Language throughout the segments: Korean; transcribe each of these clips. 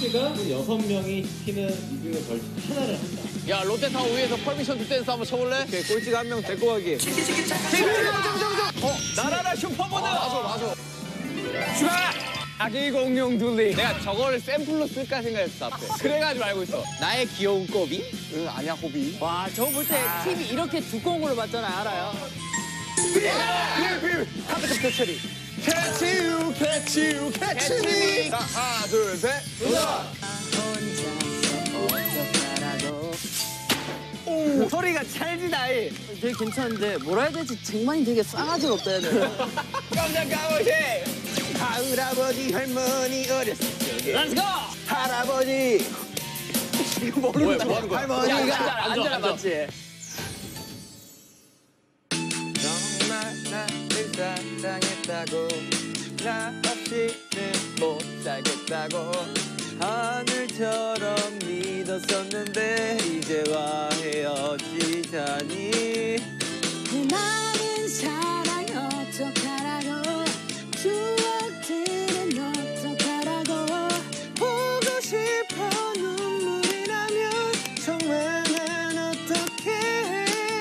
꼴찌가 6명이 시키는 이 중에 벌칙 하나를 한다. 야, 롯데타워 위에서 퍼미션 투 댄스 한번 쳐볼래? 오케이, 꼴찌가 한 명 데리고 가기. 나라라 슈퍼보드! 맞아. 슈가! 아기 공룡 둘리. 내가 저거를 샘플로 쓸까 생각했어, 앞에. 그래가지고 알고 있어. 나의 귀여운 꼬비? 응, 아니야, 호비. 와, 저거 볼 때 TV 이렇게 두꺼운 걸로 봤잖아요, 알아요? 카페트 캐치리. 캐치미. 자, 하나, 둘, 셋. 오, 소리가 찰지다이. 되게 괜찮은데 뭐라 해야 될지 쟁반이 되게 싸가지가 없다 해야 되나? 깜짝 까먹게. 할아버지, 할머니 어렸을 적에. 렛츠고! 할아버지. 이거 모르는 뭐 하는 거야? 할머니가 앉아라 맞지? 정말 나를 사랑했다고 나 없이는 못 살겠다고 하늘처럼 믿었었는데 이제와 헤어지자니 그 많은 사랑 어떡하라고 추억들은 어떡하라고 보고 싶어 눈물이 나면 정말 난 어떡해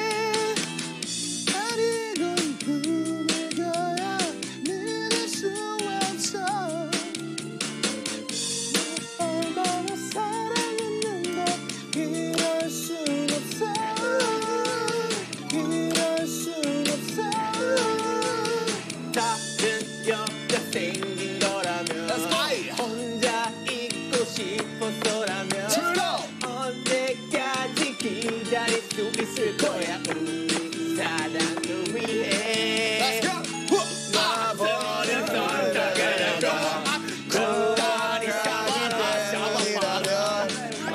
아리건 꿈을 꿔야 믿을 수 없어 얼마나 사랑했는데 이럴 순 없어 이럴 순 없어 다른 여자 생긴 거라면 혼자 있고 싶었어라면 언제까지 기다릴 수 있을 거야 우리 사랑을 위해 놔버렸던 사랑이라고 고라니 사랑이라면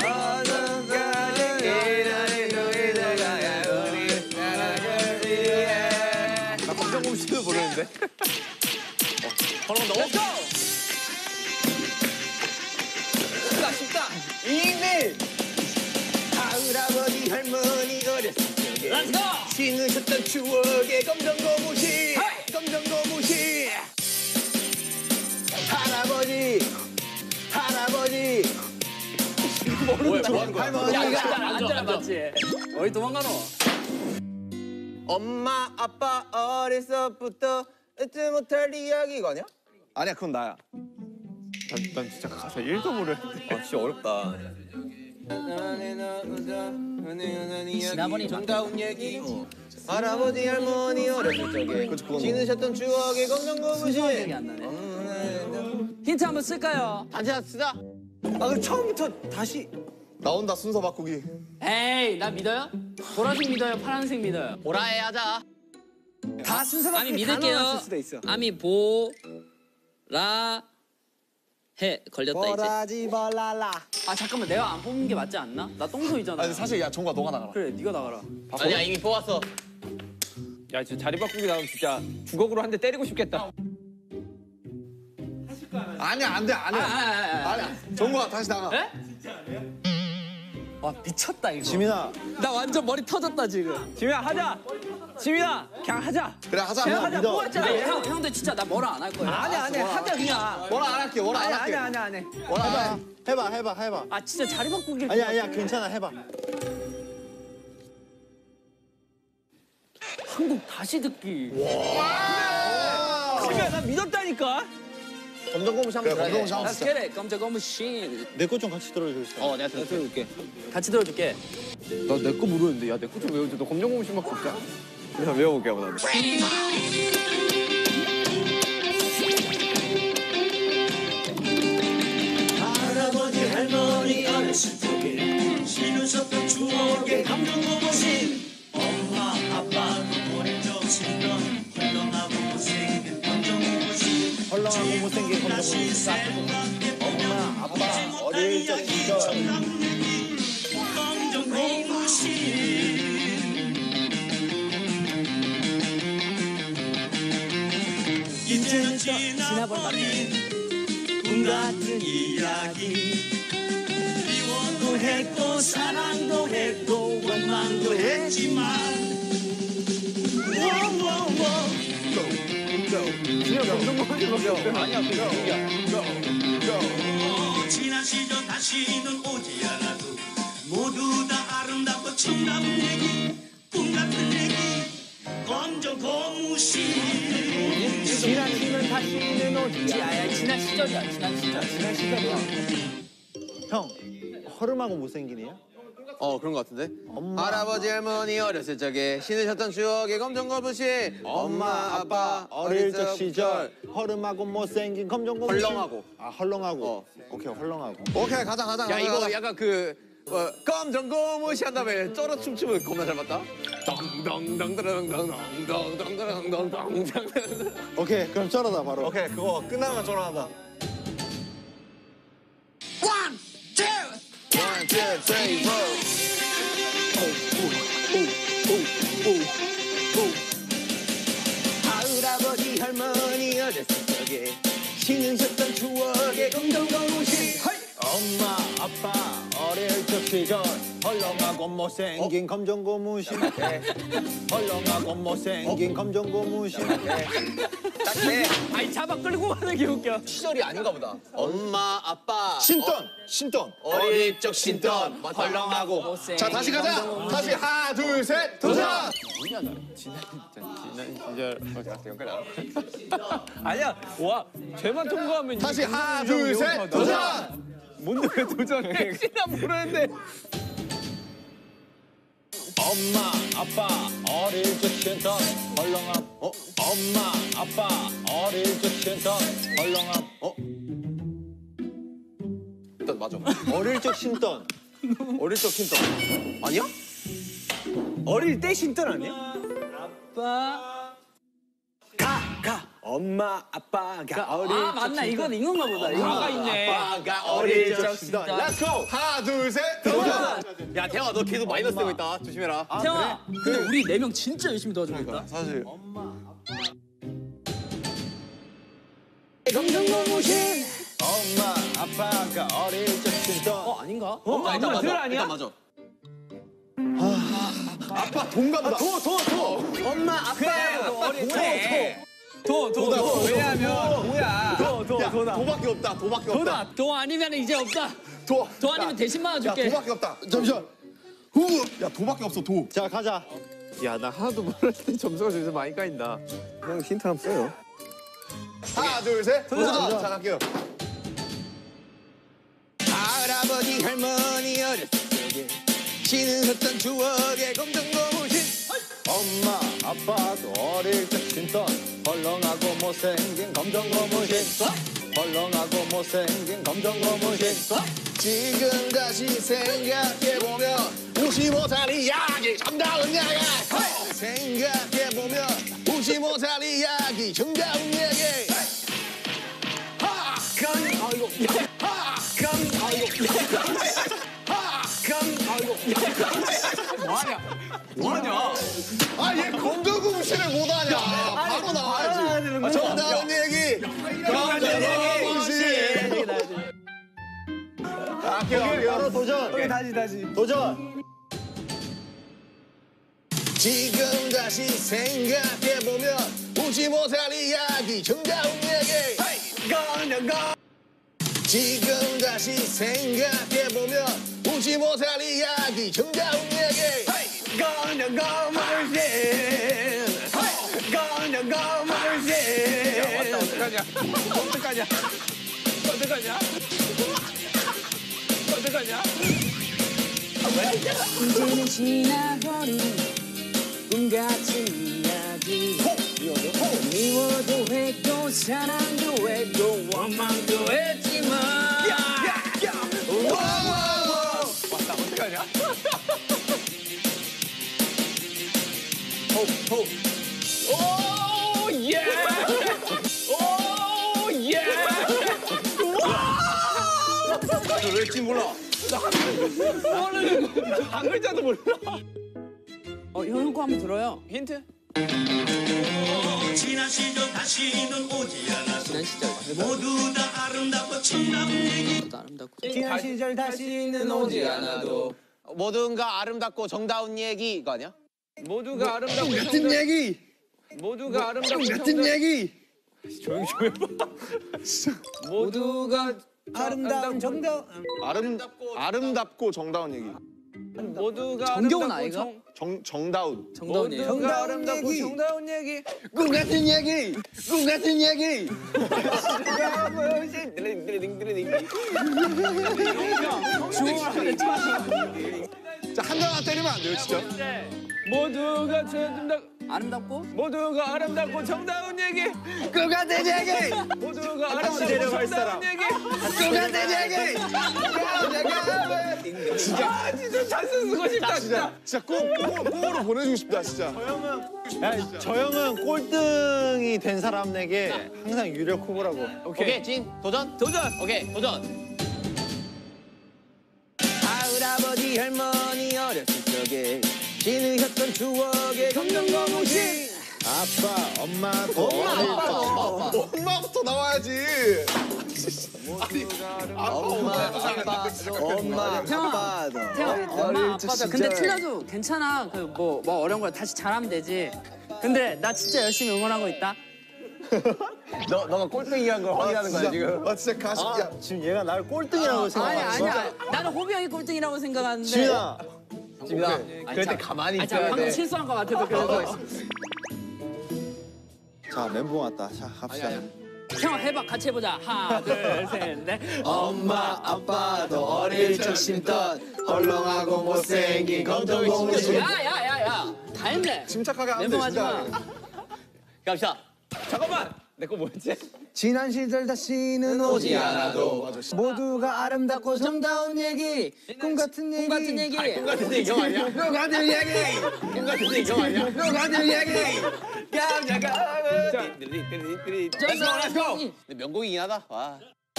언제까지 기다릴 수 있을 거야 우리 사랑을 위해 나 검정곰 씨도 모르는데 바로 넣어. 쉽다. 이미 할아버지 할머니 어렸을 적에 신으셨던 추억의 검정고무신 할아버지 뭐야, 뭐 하는 거야? 할머니가 앉아라 맞지? 어디 도망가노? 엄마 아빠 어릴 적부터 잊지 못할 이야기거냐? 아니야 그건 나야. 난 진짜 가사 1도 모르. 아 진짜 어렵다. 지나버린 정다운 얘기. 할아버지 할머니 어렸을 적에 지으셨던 추억의 기억이 검정고무신. 안 나네. 힌트 한번 쓸까요? 다시 쓰자. 아 그럼 처음부터 다시 나온다 순서 바꾸기. 에이, 나 믿어요? 보라색 믿어요? 파란색 믿어요? 보라해 하자. 다 순서 아미 바꾸기 믿을게요. 가능할 수도 있어. 아미 보라 해 걸렸다 이제. 보라지 벌라라. 아 잠깐만 내가 안 뽑는 게 맞지 않나? 나 똥손이잖아. 아니 사실 야 정과 너가 나가라. 그래 네가 나가라. 아니야, 이미 뽑았어. 야 진짜 자리 바꾸기 나오면 진짜 주걱으로 한 대 때리고 싶겠다. 아니야 안돼 안해. 아니야. 정과 다시 나가. 에? 와 미쳤다 이거. 지민아. 나 완전 머리 터졌다 지금. 지민아 하자. 지민아 그냥 하자. 그래 하자. 그냥 형 하자. 믿어. 뽑았잖아. 아니, 형들 진짜 나 뭐라 안 할 거야. 아니야 하자 그냥. 뭐라 안 할게. 뭐라 안 할게. 아니야 안 해. 뭐라 안 해. 해봐. 아 진짜 자리 바꾸기. 아니야 괜찮아 해봐. 한곡 다시 듣기. 지민아 나 믿었다니까. 검정고무신 한번 그래 들어야 돼. 검정 나 상 스케레 깜짝 거무신. 내거 좀 같이 들어줄 수 있어. 내가 들어줄게. 같이 들어줄게. 나 내 거 모르는데 야 내 거 좀 외워줘. 너 검정고무신밖에 없잖아. 그래서 외워볼게 한번. 할아버지 할머니 어렸을 적에 신으셨던 추억의 감정고무신 엄마 아빠도 버린 적 없던 헐렁하고 못생긴 감정고무신 헐렁하고 못생긴 검정고무신 생각해 엄마 아빠 어릴 적 시절. 감정고무신 이제는 지나버린 꿈 같은 이야기 미워도 했고 사랑도 했고 원망도 했지만 지민아 검정고무신밖에 없잖아. 아니야 그거. 지난 시절 다시는 오지 않아도 모두 다 아름답고 정다운 얘기 꿈 같은 얘기 검정 고무신 지난 시는 다시는 오지 않아. 지난 시절이야. 지난 시절. 지난 시절이야. 형 허름하고 못생기네요? 그런 것 같은데? 할아버지 할머니 어렸을 적에 신으셨던 추억의 검정거부신 엄마 아빠 어릴 적 시절 허름하고 못생긴 검정고무 헐렁하고. 헐렁하고 오케이 헐렁하고 오케이 가자 야 이거 약간 그 검정고무신 한 다음에 쩔어 춤추면 겁나 잘 맞다 덩덩덩덩덩덩덩덩덩덩덩덩 오케이 그럼 쩔어다 바로 오케이 그거 끝나면 쫄아한다. One, two. 1, 2, 3, 4 할아버지 할머니 어렸을 적에 신으셨던 추억의 검정거무신 엄마 아빠 어릴 적 시절 헐렁하고 못생긴 검정고무신 헐렁하고 못생긴 검정고무신 딱해 아니 잡아 끌고 가는 게 웃겨. 시절이 아닌가 보다 엄마 아빠 신던 어릴 적 신던 헐렁하고 자 다시 가자. 다시 하나 둘 셋 도전. 아니야. 와 쟤만 통과하면 다시 하나 둘 셋 도전. 뭔데 왜 도전해? 백신나 모르는데. 엄마 아빠 어릴 적 신던 헐렁함 엄마 아빠 어릴 적 신던 헐렁함 일단 맞아 어릴 적 신던 어릴 적 신던 아니야? 어릴 때 신던 아니야? 아빠. 엄마 아빠가 어릴 아 맞나 이건 이건가 보다. 이거가 있네. 아빠가 어릴 적 신던. 신던 렛츠고 하나 둘 셋 도전. 야 태영아 너 계속 마이너스 되고 있다 조심해라 태영아, 근데 우리 4명 진짜 열심히 도와주고 있다. 사실 검정고무신. 엄마 아빠가 어릴 적 신던 아닌가? 일단 맞아 들 아니야? 일단 맞아 아빠 동갑다. 엄마 아빠 어릴 때. 도. 왜냐면 뭐야? 도다. 도밖에 없다. 도밖에 없다. 도 아니면 이제 없다. 도. 도 아니면 대신 야 맞아줄게. 도밖에 없다. 잠시만. 후. 야 도밖에 없어 도. 자 가자 야 나 하나도 모르는데 점수가 저기서 많이 까인다 형 힌트 한번 써요 하나 둘 셋 도전. 자 갈게요. 할아버지 할머니 어렸을 적에 신으셨던 추억의 검정고무신 엄마 아빠도 어릴 적 신던 헐렁하고 못생긴 검정고무신 헐렁하고 못생긴 검정고무신 지금 다시 생각해보면 55살 이야기 정다운 이야기 생각해보면 55살 이야기 정다운 이야기 아얘 검정고무신을 못하냐. 바로 나와야지. 정다운 얘기. 검정고무신. 갈게요 바로 도전 다시. 도전 지금 다시 생각해보면 55살 이야기 정다운 이야기 지금 다시 생각해보면 55살 이야기 정다운 이야기 이제는 지나버린 꿈 같은 이야기. 미워도 했고 사랑도 했고 원망도 했지만. 왜 지금 몰라 한 글자도 몰라. 형 거 한번 들어요. 힌트? 지난 시절 다시는 오지 않아서 지난 시절. 모두 다 아름답고 정다운 얘기 아름답고. 지난 시절 다시는 오지 않아도. 뭐든가 아름답고 정다운 얘기 이거 아니야? 모두가 아름답고 같은 얘기. 모두가 아름답고 같은 얘기. 모두가 아름다운 정다운. 아름답고 정다운 얘기. 모두가 정겨운 아름답고 아이가? 정다운. 정다운 얘기. 모두가 아름답고 정다운 얘기. 꿈 같은 얘기. 꿈 같은 얘기. 자, 한 대만 때리면 안 돼요, 진짜. 모두가 아름답고. 모두가 아름답고 정다운 얘기. 꿈 같은 얘기. 모두가 아름답고 정다운 얘기. 꿈 같은 얘기. 진짜 찬스 쓰고 싶다 진짜. 진짜 꽁으로 보내주고 싶다, 진짜. 저 형은 꼴등이 된 사람에게 항상 유력 후보라고. 오케이, 진 도전. 오케이, 도전. 할아버지 할머니 어렸을 적에 지으셨던 추억의 검정고무신. 아빠, 엄마, 또 엄마부터 나와야지. 엄마 아빠도 태형, 엄마, 아빠도. 근데 틀려도 괜찮아. 그 뭐 어려운 걸 다시 잘하면 되지. 근데 나 진짜 열심히 응원하고 있다. 너가 꼴등이란 걸 확인하는 거야 지금. 아, 진짜 가식이야. 지금 얘가 나를 꼴등이라고 생각하는 거야. 아니야. 나는 호비 형이 꼴등이라고 생각하는데. 지민아, 지민아 그럴 때 가만히 아, 있어야 방금 돼. 실수한 것 같아도 그래도. 자 멘붕 왔다. 자 갑시다. 형 해봐, 같이 해보자. 하나, 둘, 셋, 넷. 엄마 아빠도 어릴 적 심던 헐렁하고 못생긴 검정고무신. 야. 다 했네. 침착하게 하면 돼, 멘붕하지 마. 진짜. 갑시다. 잠깐만 내 거 뭐였지? 지난 시절 다시는 오지 않아도 모두가 아름답고 정다운 얘기, 꿈 같은 얘기. 꿈 같은 얘기. 꿈 같은 얘기 형 아니야? 꿈 같은 얘기. 꿈 같은 얘기 형 아니야? 꿈 같은 얘기. 깜짝아. Let's go. 근데 명곡이긴 하다. 와.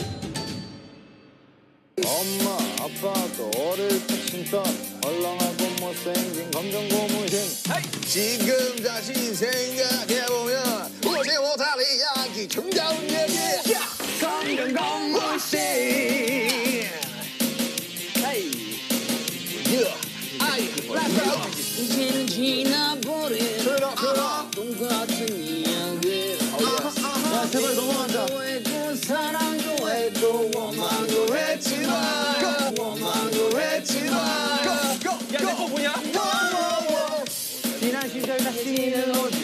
엄마, 아빠도 어릴 적 신던 헐렁하고 못생긴 검정고무신. 지금 다시 생각해보면 오지 못할 이야기 정다운 얘기. 검정고무신. 이제는 지나버린 똑같은 이야기. 야 제발 넘어간다. 했고 사랑도 했고 원망도 했지만 원망도 했지만 야내 거 뭐냐? 지난 시절 다시는 오지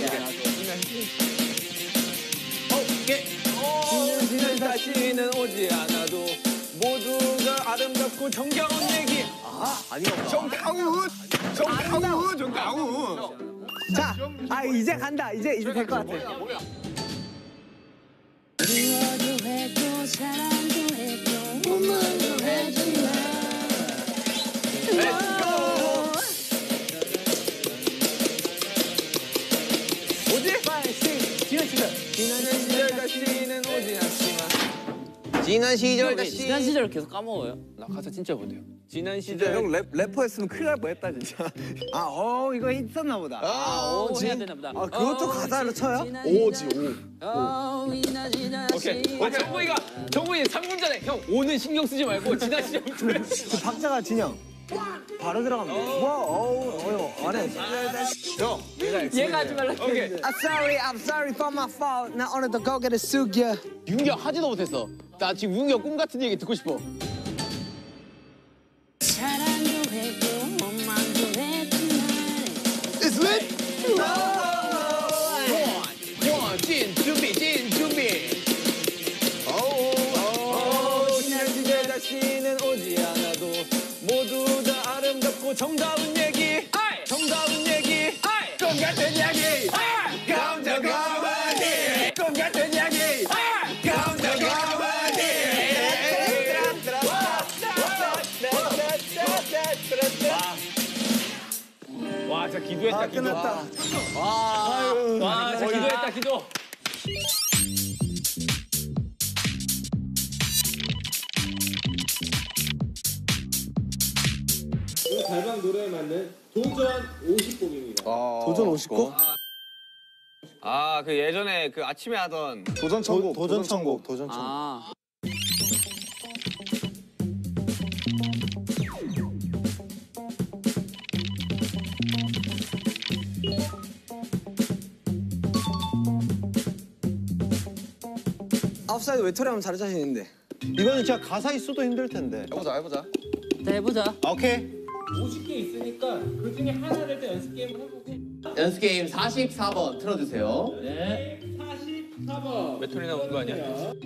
지난 다시는 오지 않아도 모두가 아름답고 정겨운 얘기. 정다운. 이제 간다. 이제 될 것 같아. 미워도 했고 사랑도 했고 원망도 했지만. 지난 시절 다시는 오지 않지만 지난 시절 지난 시절을 계속 까먹어요. 나 가사 진짜 못해요. 지난 시절 형 래퍼였으면 큰일 날 뻔했다 진짜. 이거 있었나 보다. 오, 해야 되나 보다. 그것도 가사로 쳐요? 오지, 오케이 정국이가 3분 전에 형 오는 신경 쓰지 말고 지난 시절 그 박자가 진영. 바로 들어가면 돼. 안 해. 얘가 하지 말라. 오케이 I'm sorry for my fault. 나 오늘도 고개를 숙여. 윤기 형 하지도 못했어. 나 지금 윤기 형 꿈 같은 얘기 듣고 싶어. 사랑도 했고 원망도 했지만. It's lit. 진 준비. 지난 시절 다시는 오지 않아도 모두 다 아름답고 정다운 얘기. 정다운 얘기. 꿈 같은 이야기. 검정고무신. 꿈 같은 이야기. 검정고무신. 와, 진짜 기도했다, 기도. 와, 진짜 기도했다, 기도. 달방 노래에 맞는 도전 50곡입니다. 도전 50곡? 아, 그 예전에 그 아침에 하던 도전 천국. 도전 천국. 도전 천국. 아. 아웃사이드 외톨이 하면 잘할 자신 있는데. 이거는 진짜 가사 있어도 힘들 텐데. 해보자. 자, 해보자. 아, 오케이. 50개 있으니까 그 중에 하나를 일단 연습 게임을 해보고. 연습 게임 44번 틀어주세요. 네. 44번. 몇 톤이 나오는 거 아니야?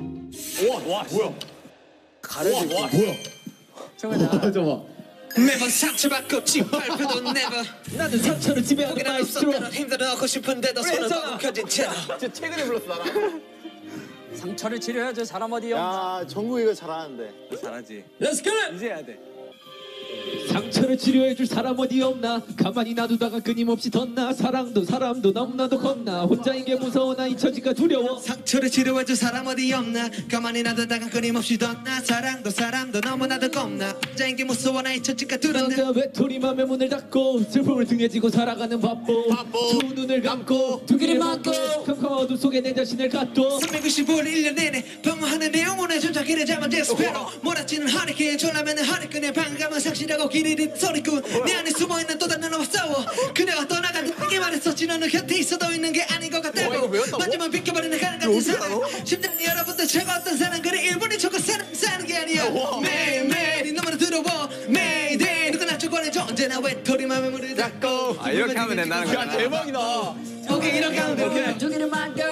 매번 상처받고 짓밟혀도 never 나는 상처를 지배하는 포기는 없었다는 힘들어하고 싶은데도 손을 꺾여진 채로 진짜 최근에 불렀어 나랑. 상처를 치료해야죠. 사람 어디요? 야, 정국 이거 잘하는데. 잘하지. Let's go. 이제 해야 돼. 상처를 치료해줄 사람 어디 없나 가만히 놔두다가 끊임없이 덧나 사랑도 사람도 너무나도 겁나 혼자인 게 무서워 나 잊혀질까 두려워 상처를 치료해줄 사람 어디 없나 가만히 놔두다가 끊임없이 덧나 사랑도 너무나도 겁나 혼자인 게 무서워 나 잊혀질까 두렵네 너가 외톨이 맘에 문을 닫고 슬픔을 등에 지고 살아가는 바보 두 눈을 감고 두 귀를 막고 캄캄한 어둠 속에 내 자신을 갖둬 365일 1년 내내 방황하는 내 영혼의 전자기를 잡은 데스페로 몰아치는 허리케인 졸라매는 허리끈에 반감은 상실하고 길이 린 소리꾼 내 안에 숨어있는 또 다른 너와 싸워 그녀가 떠나간 내게 말했었지 너는 곁에 있어도 있는 게 아닌 것 같다고 마지막 비켜버리는 가는 같은 사랑 심장이 여러분들 차가웠던 사랑 그래 1분이 저거 사는 게 아니야 매일매일이 너무나 두려워 매일day 누가 나 초과해줘 언제나 외톨이 맘에 문을 닫고 이렇게 하면 된다는 거야. 야 대박이다. 오케이 이렇게 하면 돼 두 귀를 막고.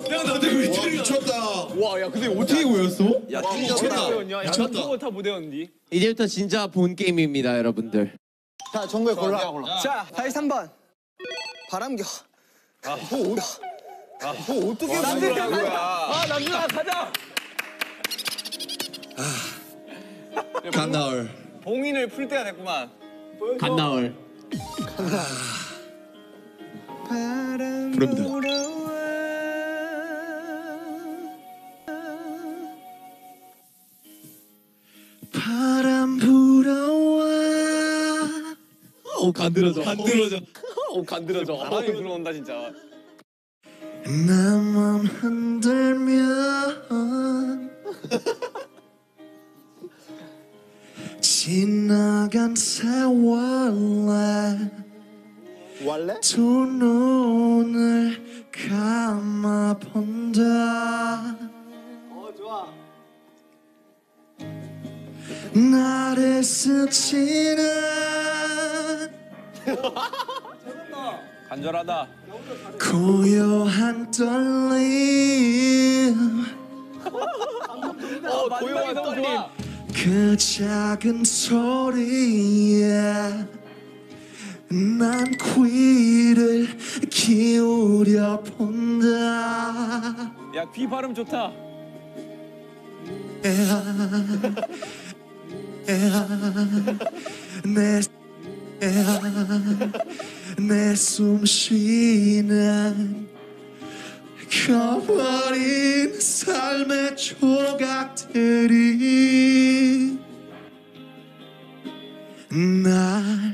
와, 야 근데 어떻게 고였어? 야 미쳤다. 야 전투고 다 못 외웠니? 이제부터 진짜 본 게임입니다, 여러분들. 자, 정국이 골라. 자, 43번. 바람겨. 어떻게 남들하는 거야? 남들아 가자. 간나올. 봉인을 풀 때가 됐구만. 갓나올. 부릅니다. 바람 불어와 간들어져. 바람이 불어온다 진짜. 나만 흔들면 지나간 세월에 왈레? 두 눈을 감아본다 좋아. 나를 스치는 간절하다. 고요한 떨림 고요한 떨림. 그 작은 소리에 난 귀를 기울여 본다 야 귀 발음 좋다. 내 숨쉬는 커버린 삶의 조각들이 날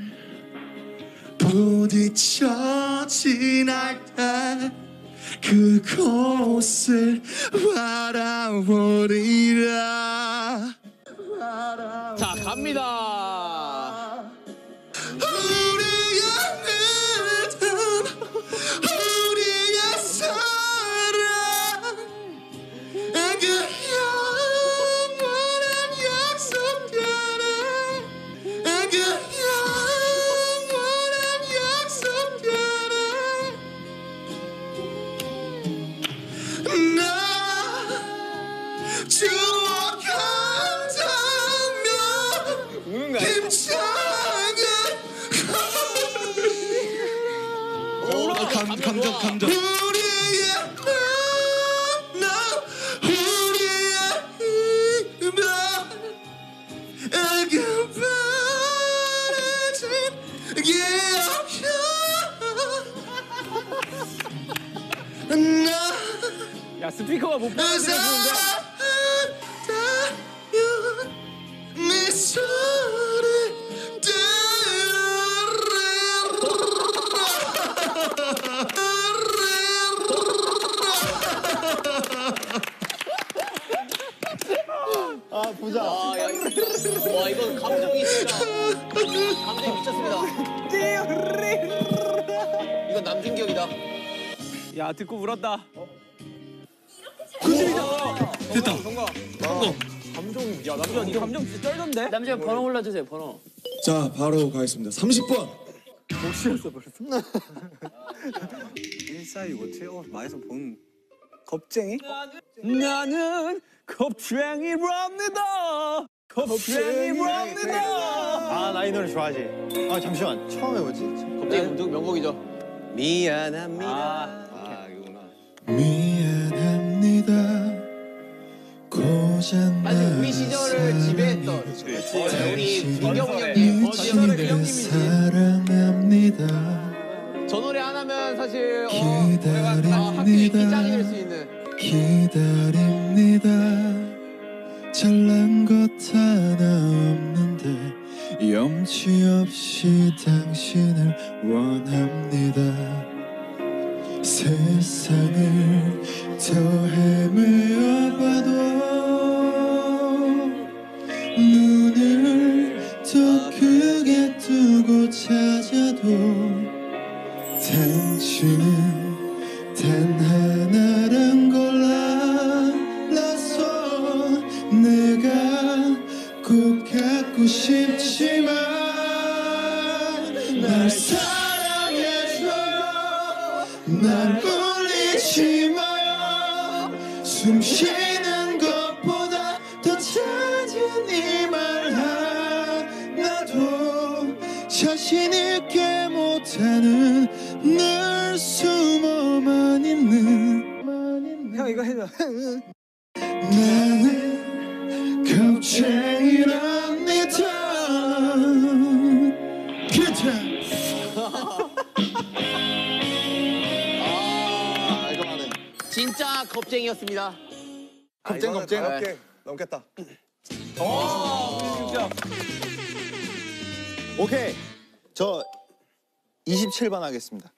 부딪혀 지날 때 그곳을 바라보리라 자, 갑니다. 우리의 믿음 우리의 사랑 그 영원한 약속들을 그 영원한 약속들을 나 추억한다면 우는 거 아니야? 힘차게 감정. 우리의 나 우리의 이별 그 바래진 기억이야 나 야 스피커가 못 받아주는데. 네 소리 아, 부자. 와, 이건 감정이 진짜. 감정이 미쳤습니다. 이건 남준격이다. 야 듣고 울었다. 됐다. 동거. 남자 번호 골라주세요. 번호. 자, 바로 가겠습니다. 30번. 1465 마에서 본 겁쟁이? 나는 겁쟁이랍니다. 겁쟁이랍니다. 아, 나 이 노래 좋아하지. 아, 잠시만. 처음에 뭐지? 겁쟁이 명곡이죠. 미안합니다. 아, 이거구나. 미안합니다. 고장 아니 우리 시절을 지배했던 우리 민경훈 형님 시절의 그 형님이지. 사랑합니다. 저 노래 하나면 사실 노래가 학교에 짱이 될 수 있는. 기다립니다. 잘난 것 하나 없는데 염치 없이 당신을 원합니다. 세상을 더 헤매어봐도 눈을 더 크게 뜨고 찾아도 당신은 단 하나란 걸 알아서 내가 꼭 갖고 싶지만 날 사랑해줘요. 날 울리지 마요. 숨 쉬는 것보다 더 찾은 이 말 하나도 자신 있게 못하는 늘 숨어만 있는 형 이거 해줘. 나는 겁쟁이랍니다. 기타. 이거 하네. 진짜 겁쟁이였습니다. 겁쟁. 오케이. 넘겠다. 오케이. 저 27번 하겠습니다.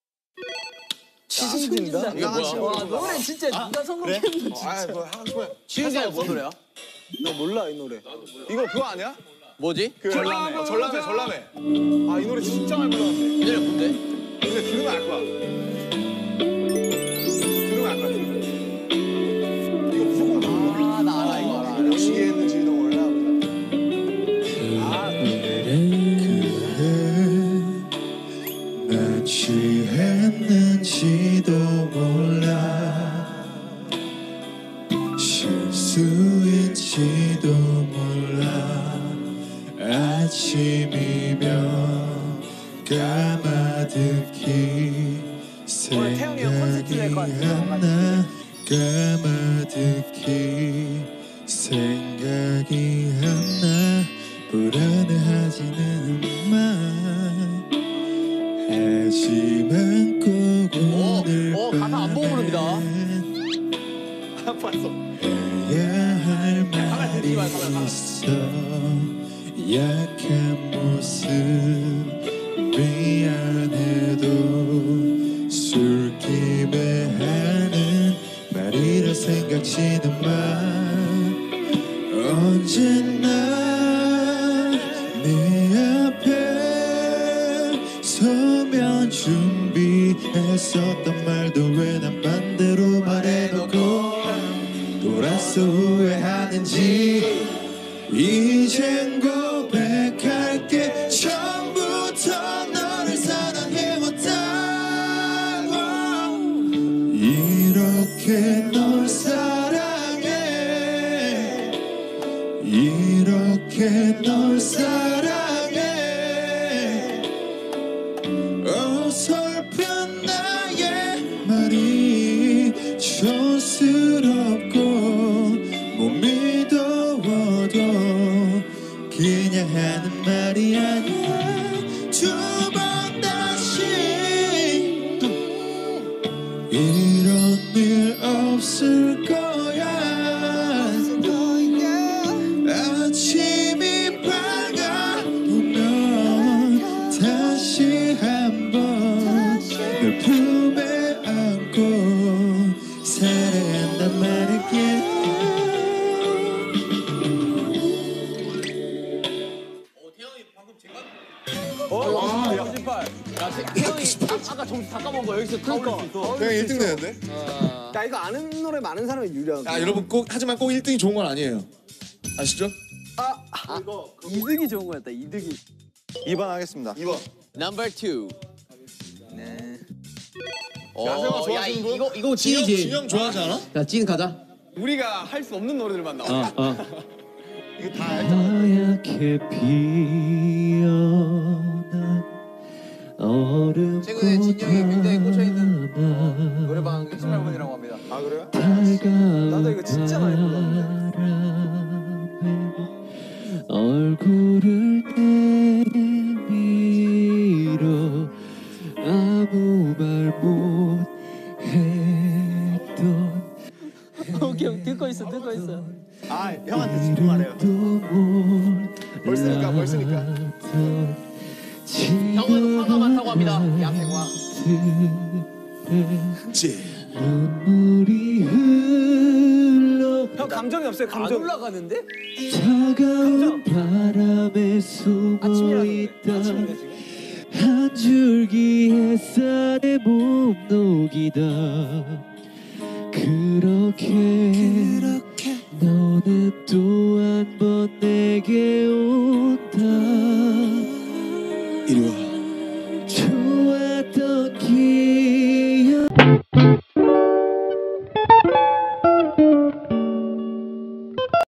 치승진다. 이거 한 와 노래 진짜 누가 성공했는지. 뭐 한번. 지은이가 뭔 노래야? 나 몰라 이 노래. 이거 그거 아니야? 뭐지? 그 전람회. 전람회. 아 이 노래 진짜 많이 불렀는데. 이 노래 뭔데? 근데 들으면 알 거야. 들으면 알 거야. 이거 무조건 들어. 아 나 알아 이거 알아. 어떻게 했는지도 몰라. 나 취했는지도 몰라. 실수인지도 몰라. 아침이면 까마득히 생각이 안나. 까마득히 생각이 안나. 불안해하지는 마. 하지만 꼭 오늘 가사 안 보고 부릅니다. 해야 할 말이 있어. 약한 모습 미안해도 술김에 하는 말이라 생각지는 마. 언제나 네 앞에 서면 준비했었던 말도 왜 난 반대로 말해놓고 돌아서 후회하는지. 이젠 고백할게. 처음부터 너를 사랑해왔다고. 이렇게 널 사랑해. 이렇게 널 사랑해. 어설픈 나의 말이 촌스럽고 못 믿어워도 그냥 하는 말이 아니야. 두 번 다시 이런 일 없을 거야. 아침이 밝아오면 다시 한번 널 품에 안고 사랑한단 말을게. 태영이 아까 점수 다 까먹은 거 여기서 다 올릴 수 있어. 그냥 1등 되는데? 야 이거 아는 노래 많은 사람이 유리한. 야 여러분 하지만 꼭 1등이 좋은 건 아니에요. 아시죠? 이득이 좋은 거였다. 이득이. 2번 하겠습니다. 2번. Number 2. 네. 야생화 야 좋아하시는 분? 이거 찐이지. 진영 좋아하지 않아? 자, 찐 가자. 우리가 할 수 없는 노래들만 나와. 이거 다 알잖아. 하얗게 피어난 얼음 최근에 진영이 굉장히 꽂혀있는 노래방 28번이라고 합니다. 아 그래요? 나도 이거 진짜 많이 불렀는데. 얼굴을 내밀어 아무 말 못했던 오케이 듣고 있어. 아 형한테 집중하래요. 벌쓰니까. 형은 화가 많다고 합니다. 야생화. 눈물이 흘러 형 감정이 없어요. 안 올라가는데? 차가운 바람에 숨어있다 한 줄기 햇살에 몸 녹이다 그렇게 너는 또 한 번 내게 온다 이리 와.